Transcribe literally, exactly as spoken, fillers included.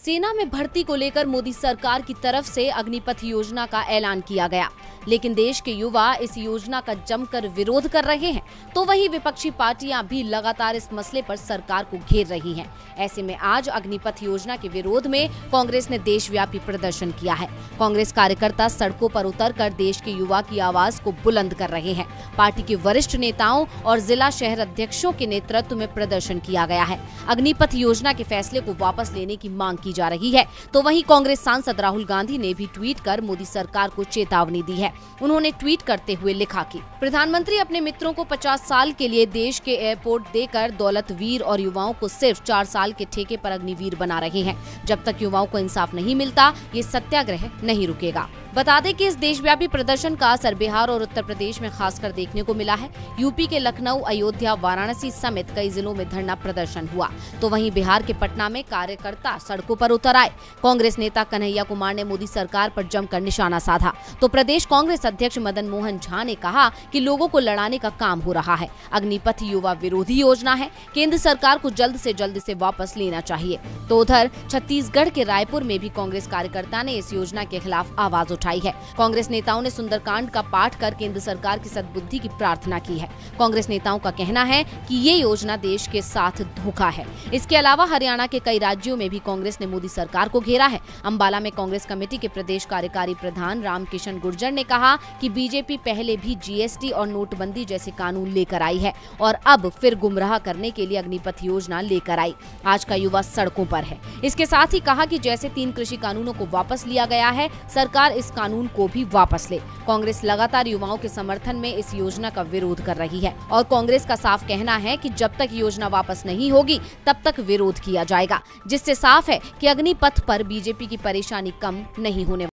सेना में भर्ती को लेकर मोदी सरकार की तरफ से अग्निपथ योजना का ऐलान किया गया, लेकिन देश के युवा इस योजना का जमकर विरोध कर रहे हैं, तो वही विपक्षी पार्टियां भी लगातार इस मसले पर सरकार को घेर रही हैं। ऐसे में आज अग्निपथ योजना के विरोध में कांग्रेस ने देशव्यापी प्रदर्शन किया है। कांग्रेस कार्यकर्ता सड़कों पर उतरकर देश के युवा की आवाज को बुलंद कर रहे हैं। पार्टी के वरिष्ठ नेताओं और जिला शहर अध्यक्षों के नेतृत्व में प्रदर्शन किया गया है। अग्निपथ योजना के फैसले को वापस लेने की मांग की जा रही है, तो वहीं कांग्रेस सांसद राहुल गांधी ने भी ट्वीट कर मोदी सरकार को चेतावनी दी है। उन्होंने ट्वीट करते हुए लिखा कि प्रधानमंत्री अपने मित्रों को पचास साल के लिए देश के एयरपोर्ट देकर दौलतवीर और युवाओं को सिर्फ चार साल के ठेके पर अग्निवीर बना रहे हैं। जब तक युवाओं को इंसाफ नहीं मिलता, ये सत्याग्रह नहीं रुकेगा। बता दें कि इस देशव्यापी प्रदर्शन का असर बिहार और उत्तर प्रदेश में खासकर देखने को मिला है। यूपी के लखनऊ, अयोध्या, वाराणसी समेत कई जिलों में धरना प्रदर्शन हुआ, तो वहीं बिहार के पटना में कार्यकर्ता सड़कों पर उतर आए। कांग्रेस नेता कन्हैया कुमार ने मोदी सरकार पर जमकर निशाना साधा, तो प्रदेश कांग्रेस अध्यक्ष मदन मोहन झा ने कहा कि लोगों को लड़ाने का काम हो रहा है। अग्निपथ युवा विरोधी योजना है, केंद्र सरकार को जल्द से जल्द इसे वापस लेना चाहिए। तो उधर छत्तीसगढ़ के रायपुर में भी कांग्रेस कार्यकर्ता ने इस योजना के खिलाफ आवाज उठाई है। कांग्रेस नेताओं ने सुंदरकांड का पाठ कर केंद्र सरकार की सद्बुद्धि की प्रार्थना की है। कांग्रेस नेताओं का कहना है कि ये योजना देश के साथ धोखा है। इसके अलावा हरियाणा के कई राज्यों में भी कांग्रेस ने मोदी सरकार को घेरा है। अंबाला में कांग्रेस कमेटी के प्रदेश कार्यकारी प्रधान रामकिशन गुर्जर ने कहा कि बीजेपी पहले भी जीएसटी और नोटबंदी जैसे कानून लेकर आई है और अब फिर गुमराह करने के लिए अग्निपथ योजना लेकर आई। आज का युवा सड़कों पर है। इसके साथ ही कहा कि जैसे तीन कृषि कानूनों को वापस लिया गया है, सरकार इस कानून को भी वापस ले। कांग्रेस लगातार युवाओं के समर्थन में इस योजना का विरोध कर रही है और कांग्रेस का साफ कहना है कि जब तक योजना वापस नहीं होगी तब तक विरोध किया जाएगा, जिससे साफ है कि अग्निपथ पर बीजेपी की परेशानी कम नहीं होने